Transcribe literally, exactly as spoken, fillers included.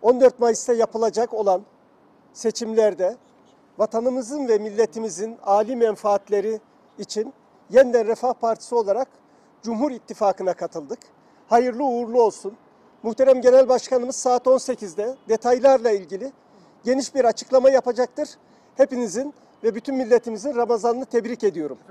on dört Mayıs'ta yapılacak olan seçimlerde vatanımızın ve milletimizin âli menfaatleri için Yeniden Refah Partisi olarak Cumhur İttifakı'na katıldık. Hayırlı uğurlu olsun. Muhterem Genel Başkanımız saat on sekizde detaylarla ilgili geniş bir açıklama yapacaktır. Hepinizin ve bütün milletimizin Ramazan'ını tebrik ediyorum.